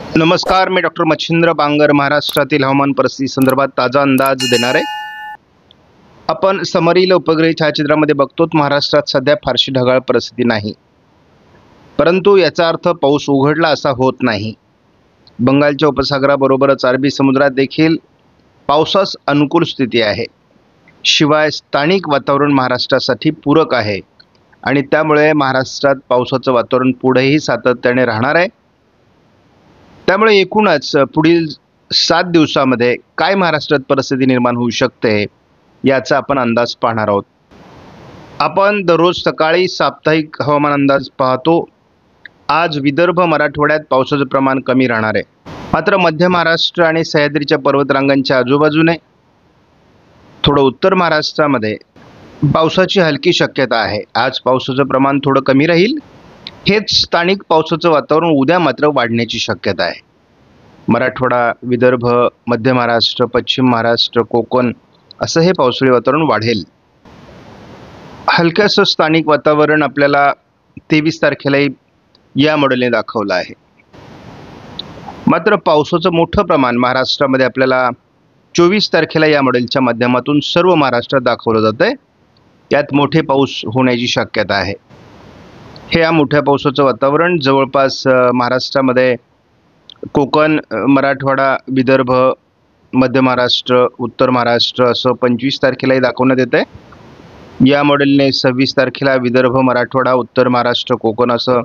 नमस्कार, मी डॉक्टर मच्छिंद्र बांगर महाराष्ट्रातील हवामान परिस्थिती संदर्भात ताजा अंदाज देणार आहे। आपण समरील उपग्रह छायाचित्रामध्ये बघतो महाराष्ट्रात सध्या फारशी ढगाळ परिस्थिती नाही, परंतु याचा अर्थ पाऊस उघडला असा होत नाही। बंगालच्या उपसागराबरोबरच अरबी समुद्रात देखील पावसास अनुकूल स्थिती आहे। शिवाय स्थानिक वातावरण महाराष्ट्रासाठी पूरक आहे आणि त्यामुळे महाराष्ट्रात पावसाचं वातावरण पुढेही सातत्याने राहणार आहे। त्यामुळे एकूणच पुढील 7 दिवसांमध्ये काय महाराष्ट्रात परिस्थिती निर्माण होऊ शकते याचा आपण अंदाज पाहणार आहोत। आपण दररोज सकाळी साप्ताहिक हवामान अंदाज पाहतो। आज विदर्भ मराठवाड्यात पावसाचं प्रमाण कमी राहणार आहे, मात्र मध्य महाराष्ट्र आणि सह्याद्रीच्या पर्वतरांगांच्या आजूबाजूने थोडं उत्तर महाराष्ट्रामध्ये पावसाची हलकी शक्यता आहे। आज पावसाचं प्रमाण थोडं कमी राहील। हेच स्थानिक पावसाचं वातावरण उद्या मात्र वाढण्याची शक्यता आहे। मराठवाडा, विदर्भ, मध्य महाराष्ट्र, पश्चिम महाराष्ट्र, कोकण असं हे पावसाळी वातावरण वाढेल। हलक्याचं स्थानिक वातावरण आपल्याला 23 तारखेला या मॉडेलने दाखवलं आहे। मात्र पावसाचं मोठं प्रमाण महाराष्ट्रामध्ये आपल्याला 24 तारखेला या मॉडेलच्या माध्यमातून सर्व महाराष्ट्रात दाखवलं जातंय। यात मोठे पाऊस होण्याची शक्यता आहे। हे या मोठ्या पावसाचं वातावरण जवळपास महाराष्ट्रामध्ये कोकण, मराठवाडा, विदर्भ, मध्य महाराष्ट्र, उत्तर महाराष्ट्र असं 25 तारखेलाही दाखवण्यात येते। या मॉडेलने 26 तारखेला विदर्भ, मराठवाडा, उत्तर महाराष्ट्र, कोकण असं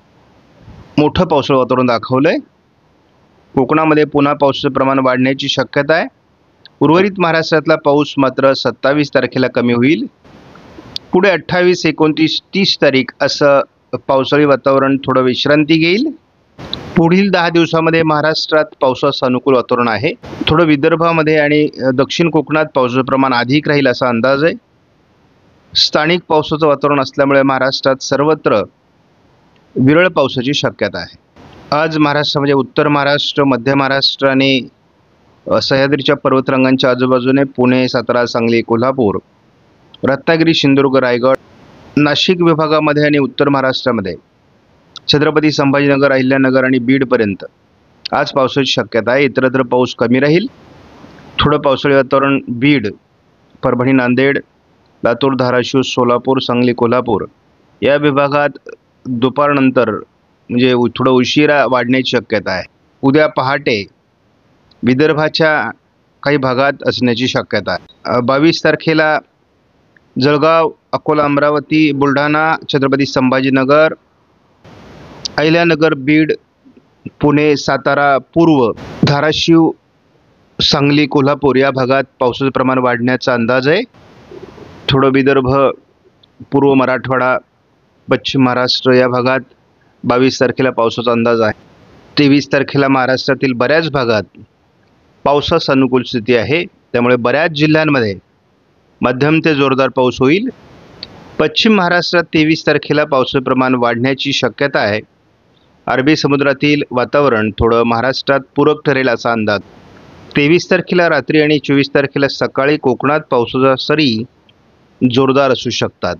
मोठं पावसाचं वातावरण दाखवलंय। कोकणामध्ये पुन्हा पावसाचं प्रमाण वाढण्याची शक्यता आहे। उर्वरित महाराष्ट्रातला पाऊस मात्र 27 तारखेला कमी होईल। पुढे 28, 29, 30 तारीख असं पावसाळी वातावरण थोडं विश्रांती घेईल। पुढील 10 दिवसांमध्ये महाराष्ट्रात पावसाचं अनुकूल वातावरण आहे। थोडं विदर्भामध्ये आणि दक्षिण कोकणात पावसाचं प्रमाण अधिक राहील असा अंदाज आहे। स्थानिक पावसाचं वातावरण असल्यामुळे महाराष्ट्रात सर्वत्र विरळ पावसाची शक्यता आहे। आज महाराष्ट्रामध्ये उत्तर महाराष्ट्र, मध्य महाराष्ट्र आणि सह्याद्रीच्या पर्वतरांगांच्या आजूबाजूने पुणे, सातारा, सांगली, कोल्हापूर, रत्नागिरी, सिंधुदुर्ग, रायगड, नाशिक विभागामध्ये आणि उत्तर महाराष्ट्रामध्ये छत्रपती संभाजीनगर, अहिल्यानगर आणि बीडपर्यंत आज पावसाची शक्यता आहे। इतरत्र पाऊस कमी राहील। थोडं पावसाळी वातावरण बीड, परभणी, नांदेड, लातूर, धाराशिव, सोलापूर, सांगली, कोल्हापूर या विभागात दुपारनंतर म्हणजे थोडं उशिरा वाढण्याची शक्यता आहे। उद्या पहाटे विदर्भाच्या काही भागात असण्याची शक्यता आहे। 22 तारखेला जळगाव, अकोला, अमरावती, बुलढाणा, छत्रपती संभाजीनगर, अहिल्यानगर, बीड, पुणे, सातारा, पूर्व, धाराशिव, सांगली, कोल्हापूर या भागात पावसाचं प्रमाण वाढण्याचा अंदाज आहे। थोडं विदर्भ, पूर्व मराठवाडा, पश्चिम महाराष्ट्र या भागात 22 तारखेला पावसाचा अंदाज आहे। 23 तारखेला महाराष्ट्रातील बऱ्याच भागात पावसास अनुकूल स्थिती आहे। त्यामुळे बऱ्याच जिल्ह्यांमध्ये मध्यम ते जोरदार पाऊस होईल। पश्चिम महाराष्ट्रात 23 तारखेला पावसाचं प्रमाण वाढण्याची शक्यता आहे। अरबी समुद्रातील वातावरण थोडं महाराष्ट्रात पूरक ठरेल असा अंदाज। 23 तारखेला रात्री आणि 24 तारखेला सकाळी कोकणात पावसाच्या सरी जोरदार असू शकतात।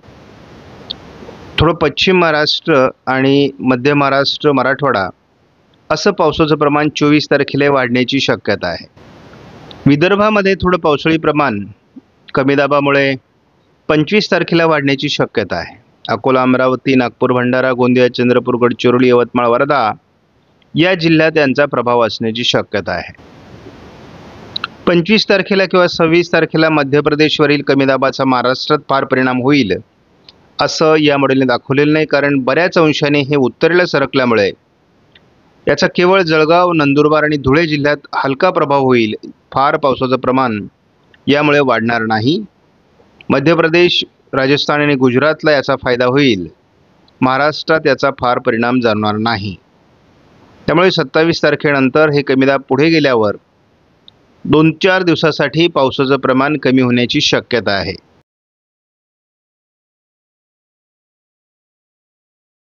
थोडं पश्चिम महाराष्ट्र आणि मध्य महाराष्ट्र, मराठवाडा असं पावसाचं प्रमाण 24 तारखेला वाढण्याची शक्यता आहे। विदर्भामध्ये थोडं पावसाळी प्रमाण कमी दाबामुळे 25 तारखेला वाढण्याची शक्यता आहे। अकोला, अमरावती, नागपूर, भंडारा, गोंदिया, चंद्रपूर, गडचिरोली, यवतमाळ, वर्धा या जिल्ह्यात यांचा प्रभाव असण्याची शक्यता आहे। 25 तारखेला किंवा 26 तारखेला मध्य प्रदेशवरील कमी दाबाचा महाराष्ट्रात फार परिणाम होईल असं या मॉडेलने दाखवलेलं नाही, कारण बऱ्याच अंशाने हे उत्तरेला सरकल्यामुळे याचा केवळ जळगाव, नंदुरबार आणि धुळे जिल्ह्यात हलका प्रभाव होईल। फार पावसाचं प्रमाण यामुळे वाढणार नाही। मध्य प्रदेश, राजस्थान आणि गुजरातला याचा फायदा होईल। महाराष्ट्रात याचा फार परिणाम जाणवणार नाही। त्यामुळे 27 तारखेनंतर हे कमी दाब पुढे गेल्यावर 2-4 दिवसासाठी पावसाचं प्रमाण कमी होण्याची शक्यता आहे।